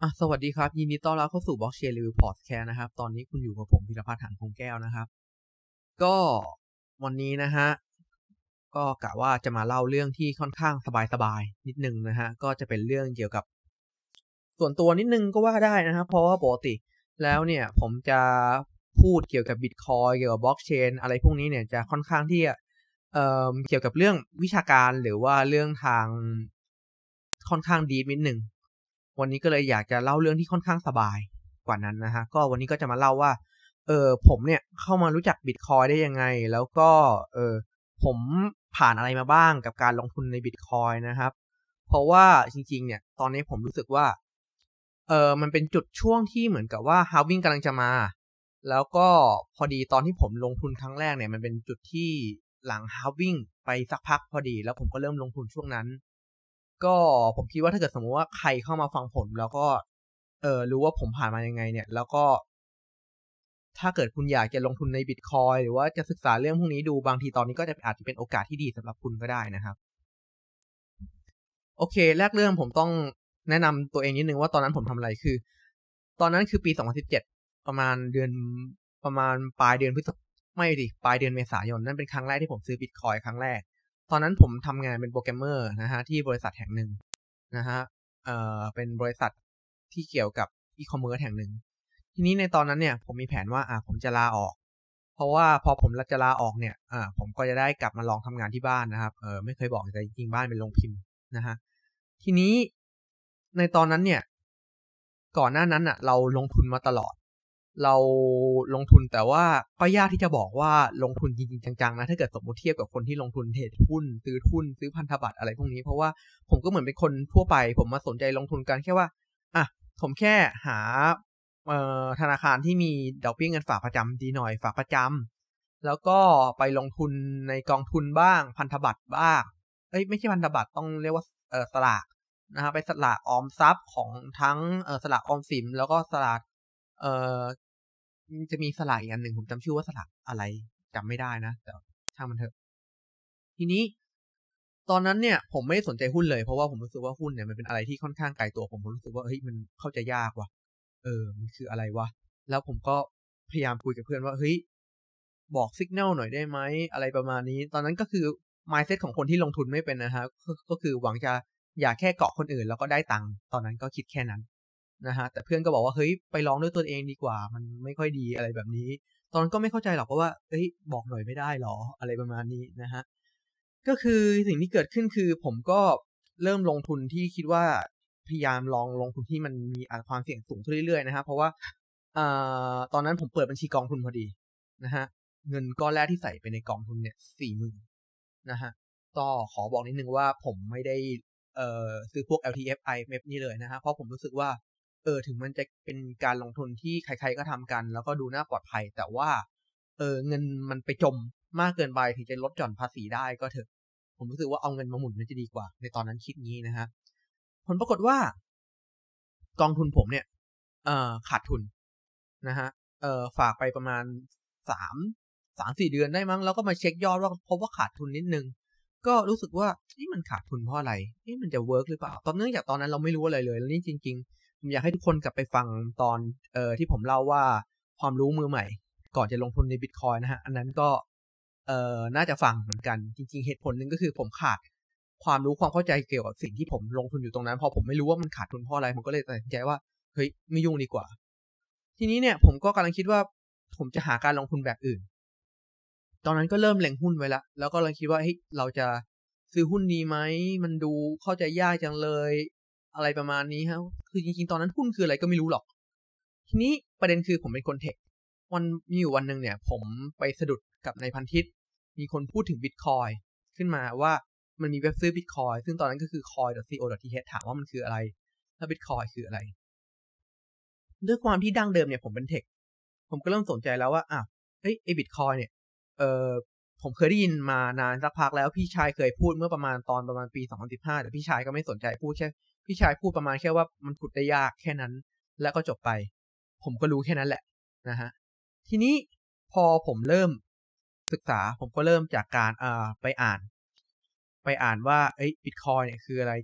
สวัสดีครับยินดีต้อนรับเข้าสู่ Blockchain Review Podcast นะครับตอนนี้คุณอยู่กับผมพีรพัฒน์ หานคงแก้วนะครับก็วันนี้นะฮะก็กะว่าจะมาเล่าเรื่องที่ค่อนข้างสบายๆนิดนึงนะฮะก็จะเป็นเรื่องเกี่ยวกับส่วนตัวนิดนึงก็ว่าได้นะครับเพราะว่าปกติแล้วเนี่ยผมจะพูดเกี่ยวกับ Bitcoin เกี่ยวกับ Blockchain อะไรพวกนี้เนี่ยจะค่อนข้างที่จะเกี่ยวกับเรื่องวิชาการหรือว่าเรื่องทางค่อนข้างดีนิดนึงวันนี้ก็เลยอยากจะเล่าเรื่องที่ค่อนข้างสบายกว่านั้นนะฮะก็วันนี้ก็จะมาเล่าว่าผมเนี่ยเข้ามารู้จัก Bitcoin ได้ยังไงแล้วก็ผมผ่านอะไรมาบ้างกับการลงทุนใน Bitcoin นะครับเพราะว่าจริงๆเนี่ยตอนนี้ผมรู้สึกว่ามันเป็นจุดช่วงที่เหมือนกับว่า Halving กำลังจะมาแล้วก็พอดีตอนที่ผมลงทุนครั้งแรกเนี่ยมันเป็นจุดที่หลัง Halving ไปสักพักพอดีแล้วผมก็เริ่มลงทุนช่วงนั้นก็ผมคิดว่าถ้าเกิดสมมุติว่าใครเข้ามาฟังผมแล้วก็รู้ว่าผมผ่านมายังไงเนี่ยแล้วก็ถ้าเกิดคุณอยากจะลงทุนใน Bitcoin หรือว่าจะศึกษาเรื่องพวกนี้ดูบางทีตอนนี้ก็อาจจะเป็นโอกาสที่ดีสำหรับคุณก็ได้นะครับโอเคแรกเรื่องผมต้องแนะนำตัวเองนิดนึงว่าตอนนั้นผมทำอะไรคือตอนนั้นคือปี2017ประมาณเดือนประมาณปลายเดือนไม่ดิปลายเดือนเมษายนนั่นเป็นครั้งแรกที่ผมซื้อ Bitcoin ครั้งแรกตอนนั้นผมทำงานเป็นโปรแกรมเมอร์นะฮะที่บริษัทแห่งหนึ่งนะฮะเป็นบริษัทที่เกี่ยวกับอีคอมเมิร์ซแห่งหนึ่งทีนี้ในตอนนั้นเนี่ยผมมีแผนว่าผมจะลาออกเพราะว่าพอผมจะลาออกเนี่ยผมก็จะได้กลับมาลองทำงานที่บ้านนะครับไม่เคยบอกแต่จริงๆบ้านเป็นโรงพิมพ์นะฮะทีนี้ในตอนนั้นเนี่ยก่อนหน้านั้นเราลงทุนมาตลอดเราลงทุนแต่ว่าก็ยากที่จะบอกว่าลงทุนจริงๆจังๆนะถ้าเกิดสมมติเทียบกับคนที่ลงทุนเทรดหุ้นซื้อพันธบัตรอะไรพวกนี้เพราะว่าผมก็เหมือนเป็นคนทั่วไปผมมาสนใจลงทุนกันแค่ว่าผมแค่หาธนาคารที่มีดอกเบี้ยเงินฝากประจำดีหน่อยฝากประจำแล้วก็ไปลงทุนในกองทุนบ้างพันธบัตรบ้างไม่ใช่พันธบัตรต้องเรียกว่าสลากนะครับไปสลากออมทรัพย์ของทั้งสลากออมสินแล้วก็สลากเอ่อจะมีสลากอีกอันหนึ่งผมจำชื่อว่าสลากอะไรจำไม่ได้นะแต่ช่างมันเถอะทีนี้ตอนนั้นเนี่ยผมไม่ได้สนใจหุ้นเลยเพราะว่าผมรู้สึกว่าหุ้นเนี่ยมันเป็นอะไรที่ค่อนข้างไกลตัวผมรู้สึกว่าเฮ้ยมันเข้าใจยากว่ะมันคืออะไรวะแล้วผมก็พยายามคุยกับเพื่อนว่าเฮ้ยบอกสัญญาณหน่อยได้ไหมอะไรประมาณนี้ตอนนั้นก็คือ mindset ของคนที่ลงทุนไม่เป็นนะครับก็คือหวังจะอยากแค่เกาะคนอื่นแล้วก็ได้ตังค์ตอนนั้นก็คิดแค่นั้นนะฮะแต่เพื่อนก็บอกว่าเฮ้ยไปลองด้วยตัวเองดีกว่ามันไม่ค่อยดีอะไรแบบนี้ตอนนั้นก็ไม่เข้าใจหรอกว่าเฮ้ยบอกหน่อยไม่ได้หรออะไรประมาณนี้นะฮะก็คือสิ่งที่เกิดขึ้นคือผมก็เริ่มลงทุนที่คิดว่าพยายามลองลงทุนที่มันมีความเสี่ยงสูงขึ้นเรื่อยๆนะครับเพราะว่าตอนนั้นผมเปิดบัญชีกองทุนพอดีนะฮะเงินก้อนแรกที่ใส่ไปในกองทุนเนี่ย40,000นะฮะก็ขอบอกนิดนึงว่าผมไม่ได้ซื้อพวก LTF IMF นี่เลยนะฮะเพราะผมรู้สึกว่าถึงมันจะเป็นการลงทุนที่ใครๆก็ทำกันแล้วก็ดูน่าปลอดภัยแต่ว่าเงินมันไปจมมากเกินไปถึงจะลดหย่อนภาษีได้ก็เถอะผมรู้สึกว่าเอาเงินมาหมุนมันจะดีกว่าในตอนนั้นคิดงี้นะฮะผลปรากฏว่ากองทุนผมเนี่ยขาดทุนนะฮะฝากไปประมาณ3 3-4เดือนได้มั้งแล้วก็มาเช็คยอดว่าพบว่าขาดทุนนิดนึงก็รู้สึกว่านี่มันขาดทุนเพราะอะไรนี่มันจะเวิร์กหรือเปล่าตอนเนื่องจากตอนนั้นเราไม่รู้อะไรเลยแล้วนี่จริงๆผมอยากให้ทุกคนกลับไปฟังตอนที่ผมเล่าว่าความรู้มือใหม่ก่อนจะลงทุนใน Bitcoin นะฮะอันนั้นก็น่าจะฟังเหมือนกันจริงๆเหตุผลหนึ่งก็คือผมขาดความรู้ความเข้าใจเกี่ยวกับสิ่งที่ผมลงทุนอยู่ตรงนั้นพอผมไม่รู้ว่ามันขาดทุนเพราะอะไรผมก็เลยตัดสินใจว่าเฮ้ยไม่ยุ่งดีกว่าทีนี้เนี่ยผมก็กำลังคิดว่าผมจะหาการลงทุนแบบอื่นตอนนั้นก็เริ่มเล็งหุ้นไว้แล้วก็เลยคิดว่าเฮ้ยเราจะซื้อหุ้นดีไหมมันดูเข้าใจยากจังเลยอะไรประมาณนี้ครับคือจริงๆตอนนั้นหุ้นคืออะไรก็ไม่รู้หรอกทีนี้ประเด็นคือผมเป็นคนเทคมีอยู่วันหนึ่งเนี่ยผมไปสะดุดกับในพันทิปมีคนพูดถึง Bitcoin ขึ้นมาว่ามันมีเว็บซื้อ Bitcoin ซึ่งตอนนั้นก็คือ coin.co.th ถามว่ามันคืออะไรแล้ว Bitcoin คืออะไรด้วยความที่ดั้งเดิมเนี่ยผมเป็นเทคผมก็เริ่มสนใจแล้วว่าไอ้ Bitcoin เนี่ยเอ่อผมเคยได้ยินมานานสักพักแล้วพี่ชายเคยพูดเมื่อประมาณปี2015แต่พี่ชายก็ไม่สนใจพูดแค่พี่ชายพูดประมาณแค่ว่ามันขุดได้ยากแค่นั้นแล้วก็จบไปผมก็รู้แค่นั้นแหละนะฮะทีนี้พอผมเริ่มศึกษาผมก็เริ่มจากการไปอ่านว่าBitcoin เนี่ยคืออะไรจาก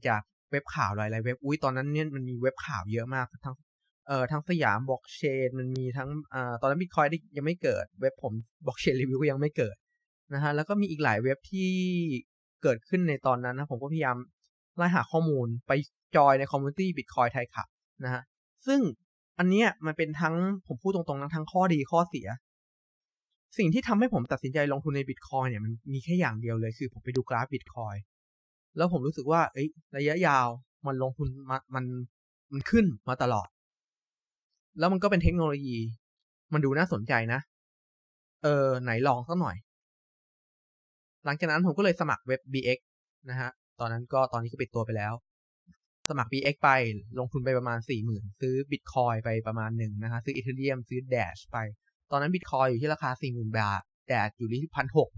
เว็บข่าวหลายๆเว็บตอนนั้นเนี่ยมันมีเว็บข่าวเยอะมากทั้งสยามบล็อกเชนมันมีทั้งตอนนั้น Bitcoin ยังไม่เกิดเว็บผมบล็อกเชนรีวิวก็ยังไม่เกิดนะฮะแล้วก็มีอีกหลายเว็บที่เกิดขึ้นในตอนนั้นนะผมก็พยายามไล่หาข้อมูลไปจอยในคอมมูนิตี้ Bitcoin ไทยขับนะฮะซึ่งอันเนี้ยมันเป็นทั้งผมพูดตรงๆนะทั้งข้อดีข้อเสียสิ่งที่ทำให้ผมตัดสินใจลงทุนใน Bitcoin เนี่ยมันมีแค่อย่างเดียวเลยคือผมไปดูกราฟ Bitcoin แล้วผมรู้สึกว่าระยะยาวมันลงทุนมันขึ้นมาตลอดแล้วมันก็เป็นเทคโนโลยีมันดูน่าสนใจนะไหนลองสักหน่อยหลังจากนั้นผมก็เลยสมัครเว็บ BX นะฮะตอนนี้ก็ปิดตัวไปแล้วสมัคร BX ไปลงทุนไปประมาณ 40,000 ซื้อ Bitcoin ไปประมาณหนึ่งนะฮะซื้อ Ethereum ซื้อ Dash ไปตอนนั้น Bitcoin อยู่ที่ราคา 40,000 บาท Dash อยู่ที่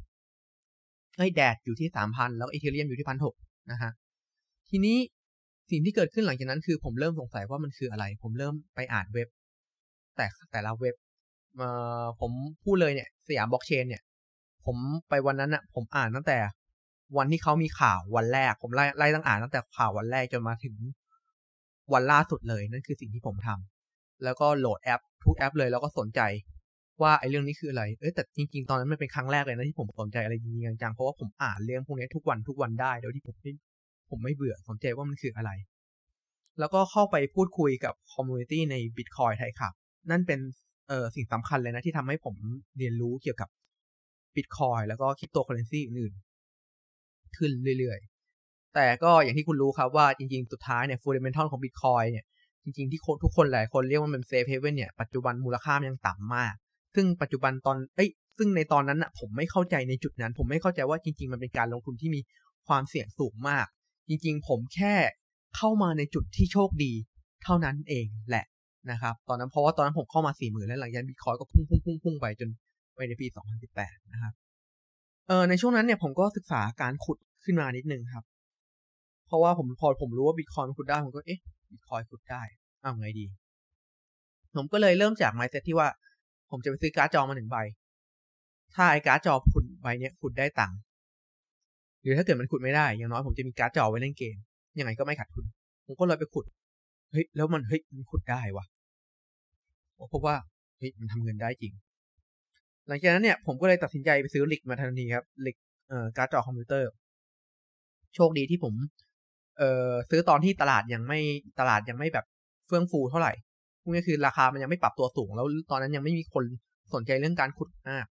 1,600 Dash อยู่ที่ 3,000 แล้ว Ethereum อยู่ที่ 1,600 นะฮะทีนี้สิ่งที่เกิดขึ้นหลังจากนั้นคือผมเริ่มสงสัยว่ามันคืออะไรผมเริ่มไปอ่านเว็บแต่ละเว็บผมพูดเลยเนี่ยสยามบล็อกเชนเนี่ยผมไปวันนั้นนะผมอ่านตั้งแต่วันที่เขามีข่าววันแรกผมไล่ตั้งอ่านตั้งแต่ข่าววันแรกจนมาถึงวันล่าสุดเลยนั่นคือสิ่งที่ผมทำแล้วก็โหลดแอปทุกแอปเลยแล้วก็สนใจว่าไอ้เรื่องนี้คืออะไรแต่จริงๆตอนนั้นมันเป็นครั้งแรกเลยนะที่ผมสนใจอะไรจริงๆจังๆเพราะว่าผมอ่านเรื่องพวกนี้ทุกวันได้โดยที่ผมไม่เบื่อสนใจว่ามันคืออะไรแล้วก็เข้าไปพูดคุยกับคอมมูนิตี้ใน Bitcoin ไทยครับนั่นเป็นสิ่งสำคัญเลยนะที่ทำให้ผมเรียนรู้เกี่ยวกับ Bitcoin แล้วก็คริปโตเคอเรนซีอื่นๆขึ้นเรื่อยๆแต่ก็อย่างที่คุณรู้ครับว่าจริงๆสุดท้ายเนี่ย fundamental ของ Bitcoin เนี่ยจริงๆที่ทุกคนหลายคนเรียกว่ามัน safe haven เนี่ยปัจจุบันมูลค่ามันยังต่ำมากซึ่งปัจจุบันซึ่งในตอนนั้นนะผมไม่เข้าใจในจุดนั้นผมไม่เข้าใจว่าจริงๆมันเป็นการลงทุนที่มีความเสี่ยงสูงมากจริงๆผมแค่เข้ามาในจุดที่โชคดีเท่านั้นเองแหละนะครับตอนนั้นเพราะว่าตอนนั้นผมเข้ามา 40,000 แล้วหลังจากนั้น Bitcoin ก็พุ่งไปจนไปในปี 2018 นะครับในช่วงนั้นเนี่ยผมก็ศึกษาการขุดขึ้นมานิดนึงครับเพราะว่าพอผมรู้ว่า Bitcoin มันขุดได้ผมก็Bitcoin ขุดได้ไงดีผมก็เลยเริ่มจาก mindset ที่ว่าผมจะไปซื้อการ์ดจอมา1 ใบถ้าไอ้การ์ดจอขุดใบเนี้ยขุดได้ตังค์หรือถ้าเกิดมันขุดไม่ได้อย่างน้อยผมจะมีการ์ดจอไว้เล่นเกมยังไงก็ไม่ขาดทุนผมก็เลยไปขุดแล้วมันขุดได้วะเพราะว่ามันทำเงินได้จริงหลังจากนั้นเนี่ยผมก็เลยตัดสินใจไปซื้อลิกมาทันทีครับลิกการ์ดจอคอมพิวเตอร์โชคดีที่ผมซื้อตอนที่ตลาดยังไม่แบบเฟื่องฟูเท่าไหร่พวกนี้คือราคามันยังไม่ปรับตัวสูงแล้วตอนนั้นยังไม่มีคนสนใจเรื่องการขุดมาก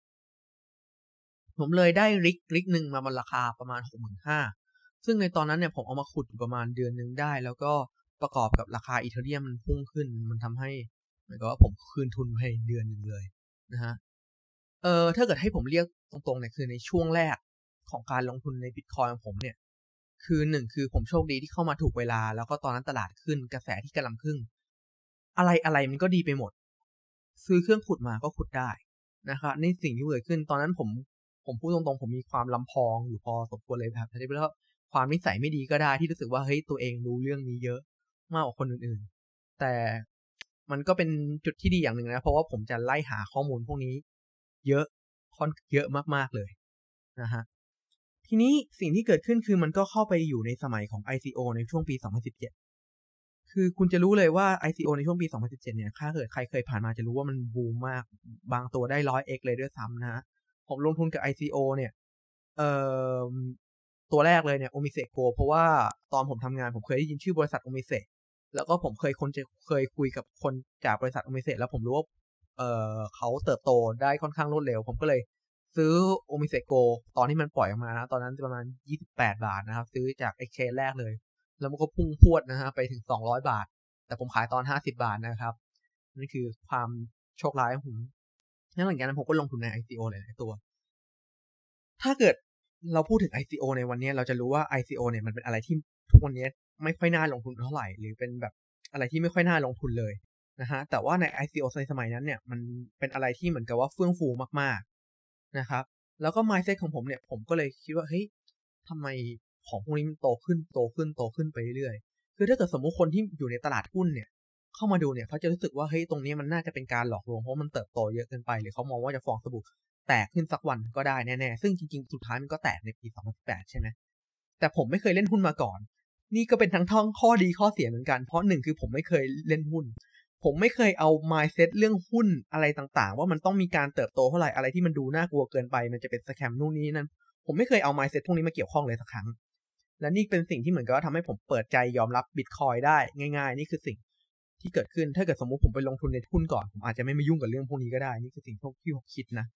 ผมเลยได้ริกนึงมาบนราคาประมาณ 65,000 ซึ่งในตอนนั้นเนี่ยผมเอามาขุดอยู่ประมาณเดือนนึงได้แล้วก็ประกอบกับราคาอีเธเรียมมันพุ่งขึ้นมันทำให้เหมือนกับว่าผมคืนทุนภายในเดือนนึงเลยนะฮะถ้าเกิดให้ผมเรียกตรงๆเนี่ยคือในช่วงแรกของการลงทุนใน Bitcoin ของผมเนี่ยคือ1คือผมโชคดีที่เข้ามาถูกเวลาแล้วก็ตอนนั้นตลาดขึ้นกระแสที่กำลังขึ้นอะไรมันก็ดีไปหมดซื้อเครื่องขุดมาก็ขุดได้นะครับนี่สิ่งที่เกิดขึ้นตอนนั้นผมพูดตรงๆผมมีความลำพองอยู่พอสมควรเลยครับแต่ที่ว่าความนิสัยไม่ดีก็ได้ที่รู้สึกว่าตัวเองรู้เรื่องนี้เยอะมากกว่าคนอื่นๆแต่มันก็เป็นจุดที่ดีอย่างหนึ่งนะเพราะว่าผมจะไล่หาข้อมูลพวกนี้เยอะมากๆเลยนะฮะทีนี้สิ่งที่เกิดขึ้นคือมันก็เข้าไปอยู่ในสมัยของ ICO ในช่วงปี 2017 คือคุณจะรู้เลยว่า ICO ในช่วงปี 2017 เนี่ยถ้าเกิดใครเคยผ่านมาจะรู้ว่ามันบูมมากบางตัวได้ 100x เลยด้วยซ้ำนะฮะผมลงทุนกับ ICO เนี่ยตัวแรกเลยเนี่ย Omiseco เพราะว่าตอนผมทำงานผมเคยได้ยินชื่อบริษัท Omise แล้วก็ผมเคยคุยกับคนจากบริษัท Omise แล้วผมรู้ว่าเขาเติบโตได้ค่อนข้างรวดเร็วผมก็เลยซื้อ Omiseco ตอนที่มันปล่อยออกมานะตอนนั้นประมาณ28 บาทนะครับซื้อจาก Exchange แรกเลยแล้วมันก็พุ่งพรวดนะฮะไปถึง200 บาทแต่ผมขายตอน50 บาทนะครับนี่คือความโชคร้ายของผมแล้วหลังจากนั้นผมก็ลงทุนใน ICO หลายๆตัวถ้าเกิดเราพูดถึง ICO ในวันนี้เราจะรู้ว่า ICO เนี่ยมันเป็นอะไรที่ทุกวันนี้ไม่ค่อยน่าลงทุนเท่าไหร่หรือเป็นแบบอะไรที่ไม่ค่อยน่าลงทุนเลยนะฮะแต่ว่าใน ICO ในสมัยนั้นเนี่ยมันเป็นอะไรที่เหมือนกับว่าเฟื่องฟูมากๆนะครับแล้วก็ mindset ของผมเนี่ยผมก็เลยคิดว่าทำไมของพวกนี้มันโตขึ้นไปเรื่อยๆคือถ้าเกิดสมมุติคนที่อยู่ในตลาดหุ้นเนี่ยเข้ามาดูเนี่ยเขาจะรู้สึกว่าตรงนี้มันน่าจะเป็นการหลอกลวงเพราะมันเติบโตเยอะเกินไปหรือเขามองว่าจะฟองสบู่แตกขึ้นสักวันก็ได้แน่ๆซึ่งจริงๆสุดท้ายมันก็แตกในปี 2018 ใช่ไหมแต่ผมไม่เคยเล่นหุ้นมาก่อนนี่ก็เป็นทั้งข้อดีข้อเสียเหมือนกันเพราะหนึ่งคือผมไม่เคยเล่นหุ้นผมไม่เคยเอา mindset เรื่องหุ้นอะไรต่างๆว่ามันต้องมีการเติบโตเท่าไหร่อะไรที่มันดูน่ากลัวเกินไปมันจะเป็นสแคมนู่นนี่นั่นผมไม่เคยเอา mindset พวกนี้มาเกี่ยวข้องเลยสักครั้งและนี่เป็นสิ่งที่เหมือนกับว่าทำให้ผมเปิดใจยอมรับ Bitcoin ได้ง่ายๆนี่คือสิ่งที่เกิดขึ้นถ้าเกิดสมมุติผมไปลงทุนในหุ้นก่อนผมอาจจะไม่มายุ่งกับเรื่องพวกนี้ก็ได้นี่คือสิ่งที่ผมคิดนะ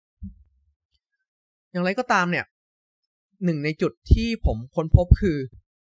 อย่างไรก็ตามเนี่ยหนึ่งในจุดที่ผมค้นพบคือ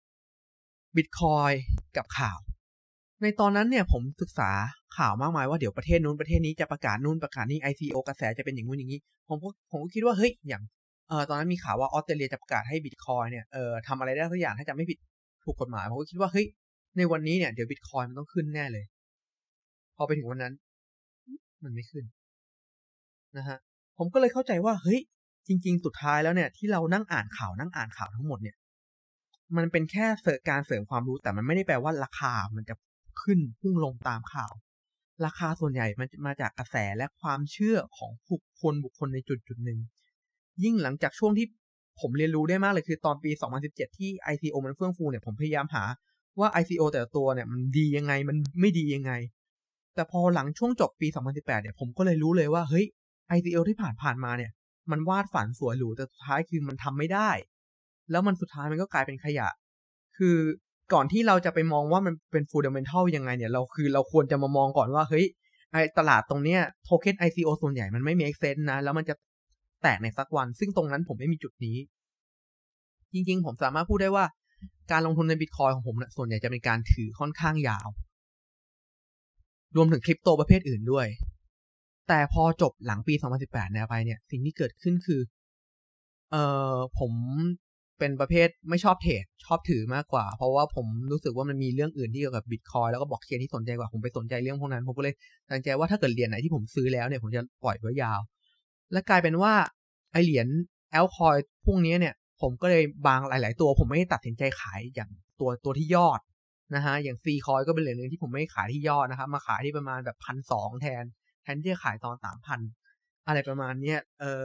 Bitcoin กับข่าวในตอนนั้นเนี่ยผมศึกษาข่าวมากมายว่าเดี๋ยวประเทศนู้นประเทศนี้จะประกาศนู่นประกาศนี่ ICO กระแสจะเป็นอย่างนู้นอย่างนี้ผมก็คิดว่าเฮ้ยอย่างตอนนั้นมีข่าวว่าออสเตรเลียจะประกาศให้ Bitcoin เนี่ยทำอะไรได้สักอย่างถ้าจะไม่ผิดถูกกฎหมายผมก็คิดว่าเฮ้ยในวันนี้เนี่ยเดี๋ยว Bitcoin มันต้องขึ้นแน่เลยพอไปถึงวันนั้นมันไม่ขึ้นนะฮะผมก็เลยเข้าใจว่าเฮ้ยจริงๆสุดท้ายแล้วเนี่ยที่เรานั่งอ่านข่าวทั้งหมดเนี่ยมันเป็นแค่การเสริมความรู้แต่มันไม่ได้แปลว่าราคามันจะขึ้นพุ่งลงตามข่าวราคาส่วนใหญ่มันมาจากกระแสและความเชื่อของบุคคลในจุดหนึ่งยิ่งหลังจากช่วงที่ผมเรียนรู้ได้มากเลยคือตอนปี2017ที่ ICO มันเฟื่องฟูเนี่ยผมพยายามหาว่า ICO แต่ละตัวเนี่ยมันดียังไงมันไม่ดียังไงแต่พอหลังช่วงจบปี2018เนี่ยผมก็เลยรู้เลยว่าเฮ้ย ICO ที่ผ่านมาเนี่ยมันวาดฝันสวยหรูแต่สุดท้ายคือมันทำไม่ได้แล้วมันสุดท้ายมันก็กลายเป็นขยะคือก่อนที่เราจะไปมองว่ามันเป็น fundamental ยังไงเนี่ยเราควรจะมามองก่อนว่าเฮ้ยไอตลาดตรงเนี้ยโทเค็น ICO ส่วนใหญ่มันไม่ make sense นะแล้วมันจะแตกในสักวันซึ่งตรงนั้นผมไม่มีจุดนี้จริงๆผมสามารถพูดได้ว่าการลงทุนใน Bitcoin ของผมเนี่ยส่วนใหญ่จะเป็นการถือค่อนข้างยาวรวมถึงคริปโตประเภทอื่นด้วยแต่พอจบหลังปี2018เนี่ยไปเนี่ยสิ่งที่เกิดขึ้นคือผมเป็นประเภทไม่ชอบเทรดชอบถือมากกว่าเพราะว่าผมรู้สึกว่ามันมีเรื่องอื่นที่เกี่ยวกับ Bitcoin แล้วก็บล็อกเชนที่สนใจกว่าผมไปสนใจเรื่องพวกนั้นผมก็เลยตัดสินใจว่าถ้าเกิดเหรียญไหนที่ผมซื้อแล้วเนี่ยผมจะปล่อยไว้ยาวและกลายเป็นว่าไอเหรียญ altcoin พวกนี้เนี่ยผมก็เลยบางหลายๆตัวผมไม่ได้ตัดสินใจขายอย่างตัวที่ยอดนะฮะอย่าง Ccoin ก็เป็นเหรียญนึงที่ผมไม่ขายที่ยอดนะครับมาขายที่ประมาณแบบ 1,200 แทนที่จะขายตอน 3,000 อะไรประมาณเนี้ย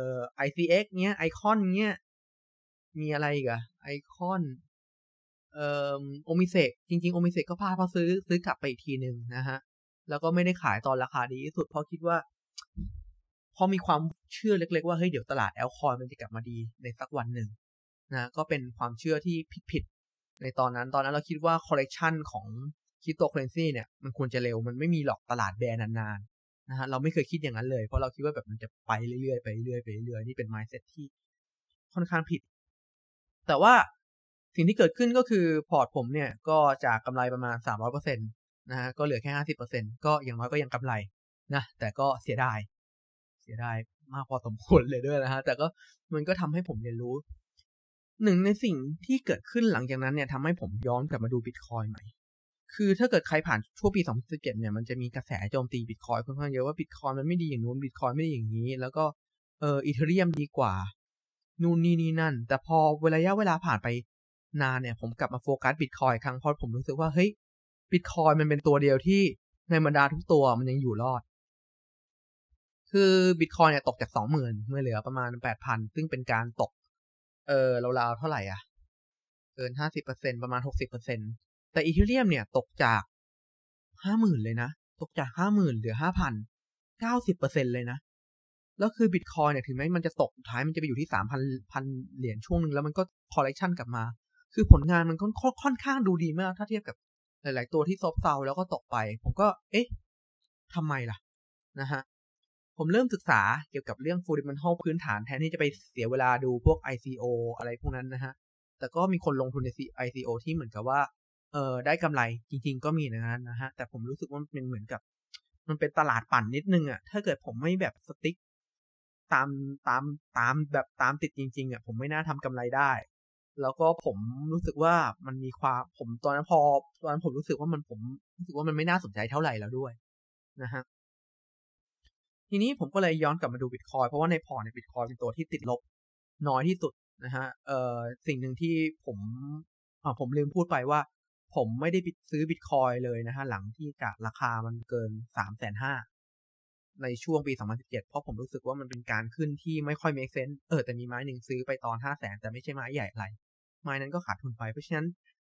ICX เนี้ยไอคอนเนี้ยมีอะไรอีกอะไอคอนโอมิเซกจริงๆโอมิเซกก็พลาดเพราะซื้อกลับไปอีกทีนึงนะฮะแล้วก็ไม่ได้ขายตอนราคาดีที่สุดเพราะคิดว่าพอมีความเชื่อเล็กๆว่าเฮ้ยเดี๋ยวตลาดแอลคอยมันจะกลับมาดีในสักวันหนึ่งนะก็เป็นความเชื่อที่ผิดในตอนนั้นเราคิดว่าคอลเลกชันของคริปโตเคอเรนซีเนี่ยมันควรจะเร็วมันไม่มีหรอกตลาดแบร์นานๆนะฮะเราไม่เคยคิดอย่างนั้นเลยเพราะเราคิดว่าแบบมันจะไปเรื่อยๆไปเรื่อยๆนี่เป็น mindset ที่ค่อนข้างผิดแต่ว่าสิ่งที่เกิดขึ้นก็คือพอร์ตผมเนี่ยก็จากกำไรประมาณ 300% นะฮะก็เหลือแค่ 50% ก็อย่างน้อยก็ยังกำไรนะแต่ก็เสียดายมากพอสมควรเลยด้วยนะฮะแต่ก็มันก็ทำให้ผมเรียนรู้หนึ่งในสิ่งที่เกิดขึ้นหลังจากนั้นเนี่ยทำให้ผมย้อนกลับมาดู Bitcoin ใหม่คือถ้าเกิดใครผ่านช่วงปี2017เนี่ยมันจะมีกระแสโจมตี Bitcoin ค่อนข้างเยอะว่า Bitcoin มันไม่ดีอย่างนู้น Bitcoin ไม่ดีอย่างนี้แล้วก็Ethereum ดีกว่านู่นนี่นั่นแต่พอระยะเวลาผ่านไปนานเนี่ยผมกลับมาโฟกัส Bitcoin ครั้งเพราะผมรู้สึกว่าเฮ้ย Bitcoin มันเป็นตัวเดียวที่ในบรรดาทุกตัวมันยังอยู่รอดคือ Bitcoin เนี่ยตกจาก 20,000 เมื่อเหลือประมาณ 8,000 ซึ่งเป็นการตกราวๆเท่าไหร่อ่ะเกิน 50% ประมาณ 60% แต่ Ethereum เนี่ยตกจาก 50,000 เลยนะตกจาก 50,000 เหลือ 5,000 90% เลยนะแล้วคือ Bitcoin เนี่ยถึงแม้มันจะตกสุดท้ายมันจะไปอยู่ที่ 3,000 เหรียญช่วงนึงแล้วมันก็ correction กลับมาคือผลงานมันค่อนข้างดูดีมากถ้าเทียบกับหลายๆตัวที่ซบเซาแล้วก็ตกไปผมก็เอ๊ะทำไมล่ะนะฮะผมเริ่มศึกษาเกี่ยวกับเรื่อง fundamental พื้นฐานแทนที่จะไปเสียเวลาดูพวก ICO อะไรพวกนั้นนะฮะแต่ก็มีคนลงทุนใน ICO ที่เหมือนกับว่าได้กำไรจริงๆก็มีนะฮะแต่ผมรู้สึกว่ามันเป็นเหมือนกับมันเป็นตลาดปั่นนิดนึงอ่ะถ้าเกิดผมไม่แบบสติ๊กตามแบบตามติดจริงๆอ่ะผมไม่น่าทำกำไรได้แล้วก็ผมรู้สึกว่ามันมีความตอนนั้นผมรู้สึกว่าผมรู้สึกว่ามันไม่น่าสนใจเท่าไหร่แล้วด้วยนะฮะทีนี้ผมก็เลยย้อนกลับมาดู Bitcoin เพราะว่าในพอร์ตใน Bitcoin เป็นตัวที่ติดลบน้อยที่สุดนะฮะสิ่งหนึ่งที่ผมลืมพูดไปว่าผมไม่ได้ซื้อ Bitcoin เลยนะฮะหลังที่จากราคามันเกิน 350,000 ในช่วงปี2017เพราะผมรู้สึกว่ามันเป็นการขึ้นที่ไม่ค่อย make sense แต่มีไม้หนึ่งซื้อไปตอน 500,000 แต่ไม่ใช่ไม้ใหญ่อะไรไม้นั้นก็ขาดทุนไปเพราะฉะนั้น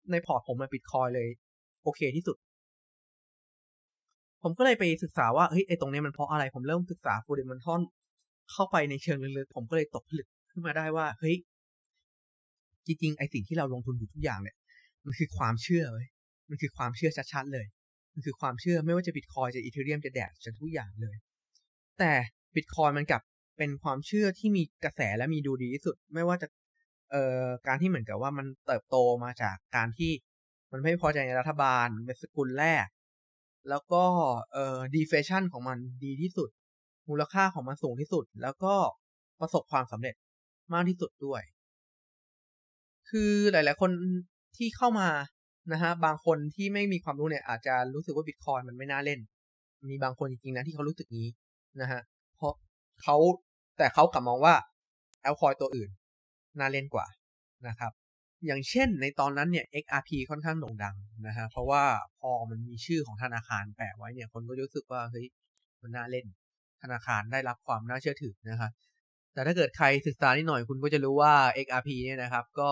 ในพอร์ตผมมันบิตคอยเลยโอเคที่สุดผมก็เลยไปศึกษาว่าเฮ้ยไอ้ตรงนี้มันเพราะอะไรผมเริ่มศึกษา fundamental เข้าไปในเชิงลึกๆผมก็เลยตกผลึกขึ้นมาได้ว่าเฮ้ยจริงๆไอ้สิ่งที่เราลงทุนอยู่ทุกอย่างเนี่ยมันคือความเชื่อเว้ยมันคือความเชื่อชัดๆเลยมันคือความเชื่อไม่ว่าจะบิตคอยจะอีเธเรียมจะแดดจะทุกอย่างเลยแต่บิตคอยมันกลับเป็นความเชื่อที่มีกระแสและมีดูดีที่สุดไม่ว่าจะการที่เหมือนกับว่ามันเติบโตมาจากการที่มันไม่พอใจในรัฐบาลเป็นสกุลแรกแล้วก็deflation ของมันดีที่สุดมูลค่าของมันสูงที่สุดแล้วก็ประสบความสำเร็จมากที่สุดด้วยคือหลายๆคนที่เข้ามานะฮะบางคนที่ไม่มีความรู้เนี่ยอาจจะรู้สึกว่า Bitcoin มันไม่น่าเล่นมีบางคนจริงๆนะที่เขารู้สึกนี้นะฮะเพราะเขาแต่เขากลับมองว่า altcoin ตัวอื่นน่าเล่นกว่านะครับอย่างเช่นในตอนนั้นเนี่ย XRP ค่อนข้างโด่งดังนะฮะเพราะว่าพอมันมีชื่อของธนาคารแปะไว้เนี่ยคนก็รู้สึกว่าเฮ้ยมันน่าเล่นธนาคารได้รับความน่าเชื่อถือนะครับแต่ถ้าเกิดใครศึกษานิดหน่อยคุณก็จะรู้ว่า XRP เนี่ยนะครับก็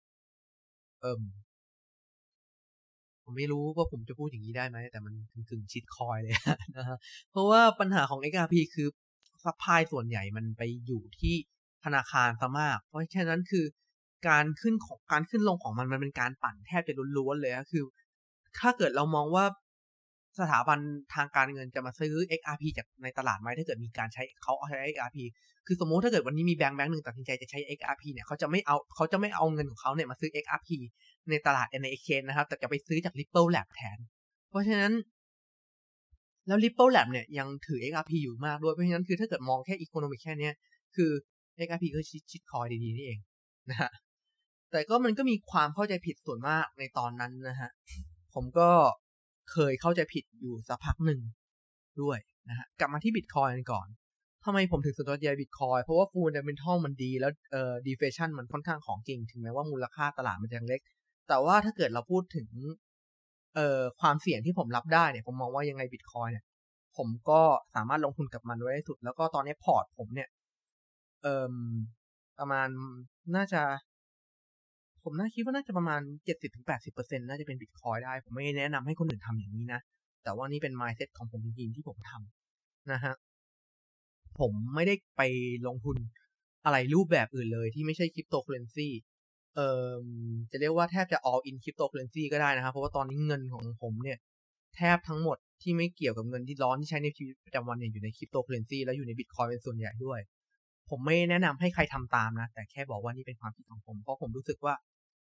ผมไม่รู้ว่าผมจะพูดอย่างนี้ได้ไหมแต่มันกึ่งชิตคอยเลยนะฮะเพราะว่าปัญหาของ XRP คือซัพพลายส่วนใหญ่มันไปอยู่ที่ธนาคารซะมากเพราะฉะนั้นคือการขึ้นลงของมันเป็นการปั่นแทบจะล้วนๆเลยคือถ้าเกิดเรามองว่าสถาบันทางการเงินจะมาซื้อ XRP จากในตลาดไหมถ้าเกิดมีการใช้เขาใช้ XRP คือสมมติถ้าเกิดวันนี้มีแบงค์หนึ่งตัดสินใจจะใช้ XRP เนี่ยเขาจะไม่เอาเงินของเขาเนี่ยมาซื้อ XRP ในตลาด NXT นะครับแต่จะไปซื้อจาก Ripple Lab แทนเพราะฉะนั้นแล้ว Ripple Lab เนี่ยยังถือ XRP อยู่มากด้วยเพราะฉะนั้นคือถ้าเกิดมองแค่ Economic แค่นี้คือ XRP ก็ชิดคอยดีๆนี่เองนะฮะแต่ก็มันก็มีความเข้าใจผิดส่วนมากในตอนนั้นนะฮะผมก็เคยเข้าใจผิดอยู่สักพักหนึ่งด้วยนะฮะกลับมาที่ Bitcoin ก่อนทำไมผมถึงสนใจ Bitcoin เพราะว่า Fundamental มันดีแล้วdeflation มันค่อนข้างของจริงถึงแม้ว่ามูลค่าตลาดมันจะเล็กแต่ว่าถ้าเกิดเราพูดถึงความเสี่ยงที่ผมรับได้เนี่ยผมมองว่ายังไง Bitcoin เนี่ยผมก็สามารถลงทุนกับมันไว้ได้สุดแล้วก็ตอนนี้พอร์ตผมเนี่ยเอ่อประมาณน่าจะผมคิดว่าน่าจะประมาณ 70-80% น่าจะเป็น Bitcoin ได้ผมไม่แนะนำให้คนอื่นทำอย่างนี้นะแต่ว่านี่เป็น mindset ของผมจริงๆที่ผมทำนะฮะผมไม่ได้ไปลงทุนอะไรรูปแบบอื่นเลยที่ไม่ใช่คริปโตเคอเรนซีจะเรียกว่าแทบจะ all in cryptocurrency ก็ได้นะครับเพราะว่าตอนนี้เงินของผมเนี่ยแทบทั้งหมดที่ไม่เกี่ยวกับเงินที่ร้อนที่ใช้ในชีวิตประจำวันเนี่ยอยู่ใน cryptocurrency แล้วอยู่ใน Bitcoin เป็นส่วนใหญ่ด้วยผมไม่แนะนำให้ใครทำตามนะแต่แค่บอกว่านี่เป็นความคิดของผมเพราะผมรู้สึกว่า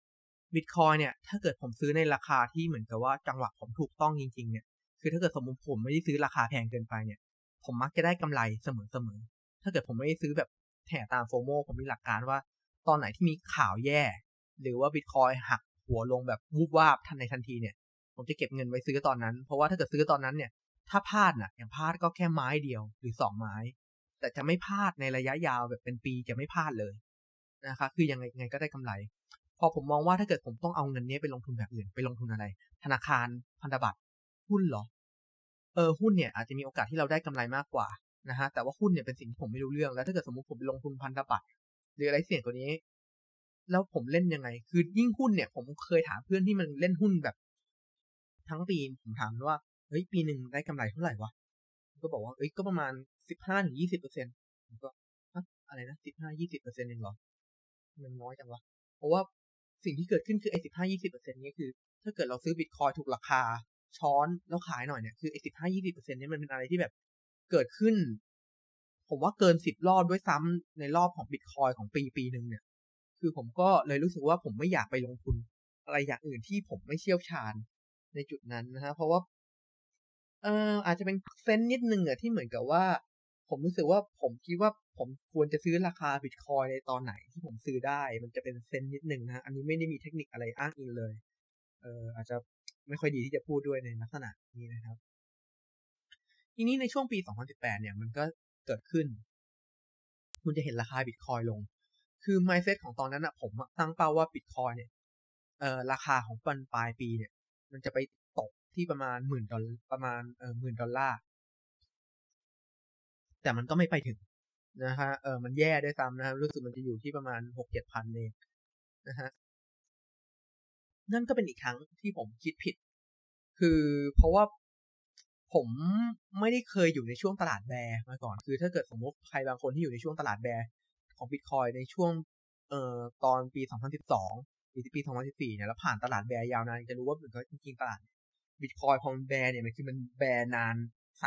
Bitcoin เนี่ยถ้าเกิดผมซื้อในราคาที่เหมือนกับว่าจังหวะผมถูกต้องจริงๆเนี่ยคือถ้าเกิดสมมติผมไม่ได้ซื้อราคาแพงเกินไปเนี่ยผมมักจะได้กำไรเสมอถ้าเกิดผมไม่ได้ซื้อแบบแห่ตามโฟโมผมมีหลักการว่าตอนไหนที่มีข่าวแย่หรือว่า Bitcoin หักหัวลงแบบวูบวาบทันทีเนี่ยผมจะเก็บเงินไว้ซื้อตอนนั้นเพราะว่าถ้าเกิดซื้อตอนนั้นเนี่ยถ้าพลาดน่ะอย่างพลาดก็แค่ไม้เดียวหรือ2ไม้แต่จะไม่พลาดในระยะยาวแบบเป็นปีจะไม่พลาดเลยนะครับคือยังไงก็ได้กำไรพอผมมองว่าถ้าเกิดผมต้องเอาเงินนี้ไปลงทุนแบบอื่นไปลงทุนอะไรธนาคารพันธบัตรหุ้นเหรอหุ้นเนี่ยอาจจะมีโอกาสที่เราได้กำไรมากกว่านะฮะแต่ว่าหุ้นเนี่ยเป็นสิ่งที่ผมไม่รู้เรื่องแล้วถ้าเกิดสมมติผมไปลงทุนพันธบัตรหรืออะไรเสี่ยงกว่านี้แล้วผมเล่นยังไงคือยิ่งหุ้นเนี่ยผมเคยถามเพื่อนที่มันเล่นหุ้นแบบทั้งปีผมถามว่าเฮ้ยปีหนึ่งได้กำไรเท่าไหร่วะก็บอกว่าเอ้ยก็ประมาณ15-20%ผมก็อะไรนะ15-20%เองเหรอมันน้อยจังวะเพราะว่าสิ่งที่เกิดขึ้นคือไอ้15-20%นี้คือถ้าเกิดเราซื้อบิตคอยถูกราคาช้อนแล้วขายหน่อยเนี่ยคือไอ้15-20%นี้มันเป็นอะไรที่แบบเกิดขึ้นผมว่าเกิน10รอบด้วยซ้ำในรอบของบิตคอยของปีหนึ่งเนี่ยคือผมก็เลยรู้สึกว่าผมไม่อยากไปลงทุนอะไรอย่างอื่นที่ผมไม่เชี่ยวชาญในจุดนั้นนะฮะเพราะว่าอาจจะเป็นเซนส์นิดนึงอะที่เหมือนกับว่าผมรู้สึกว่าผมคิดว่าผมควรจะซื้อราคาบิตคอยในตอนไหนที่ผมซื้อได้มันจะเป็นเซนส์นิดนึงนะอันนี้ไม่ได้มีเทคนิคอะไรอ้างอิงเลยอาจจะไม่ค่อยดีที่จะพูดด้วยในลักษณะนี้นะครับทีนี้ในช่วงปี2018เนี่ยมันก็เกิดขึ้นคุณจะเห็นราคาบิตคอยลงคือ mindset ของตอนนั้นอะผมตั้งเป้าว่าบิตคอยเนี่ยราคาของปันปลายปีเนี่ยมันจะไปตกที่ประมาณ$10,000ประมาณ$10,000แต่มันก็ไม่ไปถึงนะฮะมันแย่ด้วยซ้ำนะครับรู้สึกมันจะอยู่ที่ประมาณ6-7 พันเองนะฮะนั่นก็เป็นอีกครั้งที่ผมคิดผิดคือเพราะว่าผมไม่ได้เคยอยู่ในช่วงตลาดแบร์มาก่อนคือถ้าเกิดสมมติใครบางคนที่อยู่ในช่วงตลาดแบร์ของ Bitcoin ในช่วงตอนปี2012หรือปี2014เนี่ยแล้วผ่านตลาดแบร์ยาวนานจะรู้ว่าเหมือนกับจริงๆตลาด Bitcoin พอมันแบร์เนี่ยมันคือมันแบร์นาน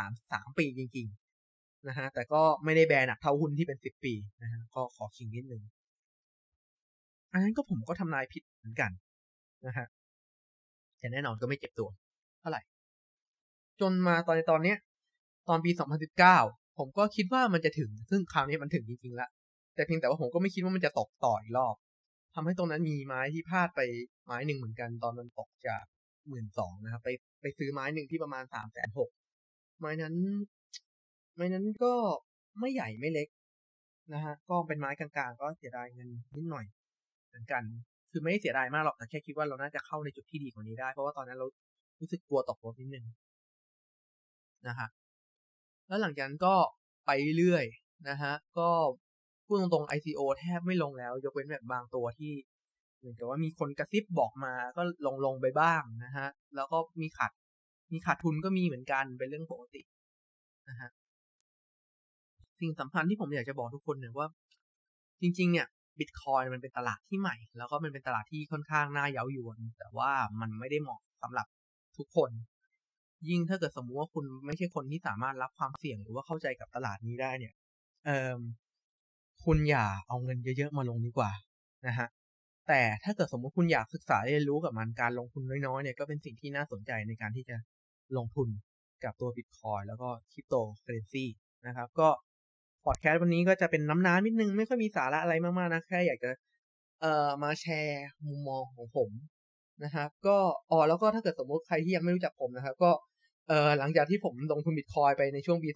3 ปีจริงๆนะฮะแต่ก็ไม่ได้แบร์หนักเท่าหุ้นที่เป็น10 ปีนะฮะก็ขอขิงนิดนึงอันนั้นก็ผมก็ทำนายผิดเหมือนกันนะฮะแต่แน่นอนก็ไม่เจ็บตัวเท่าไหร่จนมาตอนเนี้ยตอนปี2019ผมก็คิดว่ามันจะถึงซึ่งคราวนี้มันถึงจริงๆแล้วแต่เพียงแต่ว่าผมก็ไม่คิดว่ามันจะตกต่ออีกรอบทำให้ตรงนั้นมีไม้ที่พลาดไปไม้หนึ่งเหมือนกันตอนมันตกจาก12,000นะครับไปซื้อไม้หนึ่งที่ประมาณ360,000ไม้นั้นก็ไม่ใหญ่ไม่เล็กนะฮะก็เป็นไม้กลางๆก็เสียดายเงินนิดหน่อยเหมือนกันคือไม่เสียดายมากหรอกแต่แค่คิดว่าเราน่าจะเข้าในจุดที่ดีกว่านี้ได้เพราะว่าตอนนั้นเรารู้สึกกลัวตกรถนิดนึงนะฮะแล้วหลังจากนั้นก็ไปเรื่อยนะฮะก็พูดตรงๆ ICO แทบไม่ลงแล้วยกเว้นแบบบางตัวที่เหมือนกับว่ามีคนกระซิบบอกมาก็ลงไปบ้างนะฮะแล้วก็มีขาดทุนก็มีเหมือนกันเป็นเรื่องปกตินะฮะสิ่งสำคัญที่ผมอยากจะบอกทุกคนเนี่ยว่าจริงๆเนี่ย Bitcoin มันเป็นตลาดที่ใหม่แล้วก็มันเป็นตลาดที่ค่อนข้างน่าเย้ายวนแต่ว่ามันไม่ได้เหมาะสำหรับทุกคนยิ่งถ้าเกิดสมมุติว่าคุณไม่ใช่คนที่สามารถรับความเสี่ยงหรือว่าเข้าใจกับตลาดนี้ได้เนี่ยคุณอย่าเอาเงินเยอะๆมาลงดีกว่านะฮะแต่ถ้าเกิดสมมติคุณอยากศึกษาเรียนรู้กับมันการลงทุนน้อยๆเนี่ยก็เป็นสิ่งที่น่าสนใจในการที่จะลงทุนกับตัว Bitcoin แล้วก็คริปโตเคอเรนซีนะครับก็พอดแคสต์วันนี้ก็จะเป็นน้ำนิดนึงไม่ค่อยมีสาระอะไรมากๆนะแค่อยากจะมาแชร์มุมมองของผมนะครับก็แล้วก็ถ้าเกิดสมมติใครที่ยังไม่รู้จักผมนะครับก็หลังจากที่ผมลงทุน Bitcoin ไปในช่วงปี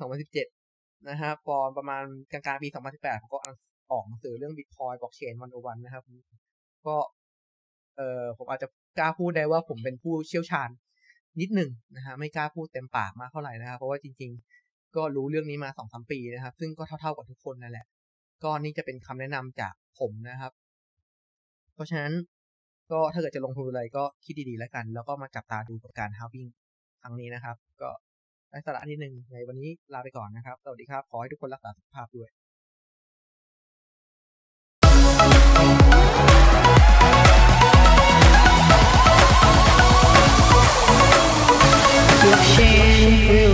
2017นะครับพอประมาณกลางๆปี2018ผมก็ออกหนังสือเรื่อง Bitcoin Blockchain 101นะครับก็ผมอาจจะกล้าพูดได้ว่าผมเป็นผู้เชี่ยวชาญนิดหนึ่งนะฮะไม่กล้าพูดเต็มปากมากเท่าไหร่นะครับเพราะว่าจริงๆก็รู้เรื่องนี้มา 2-3 ปีนะครับซึ่งก็เท่าๆกับทุกคนนั่นแหละก็นี่จะเป็นคำแนะนำจากผมนะครับเพราะฉะนั้นก็ถ้าเกิดจะลงทุนอะไรก็คิดดีๆแล้วกันแล้วก็มาจับตาดูกับการ halving ครั้งนี้นะครับก็ได้สาระนิดนึงในวันนี้ลาไปก่อนนะครับสวัสดีครับขอให้ทุกคนรักษาสุขภาพด้วย Blockchain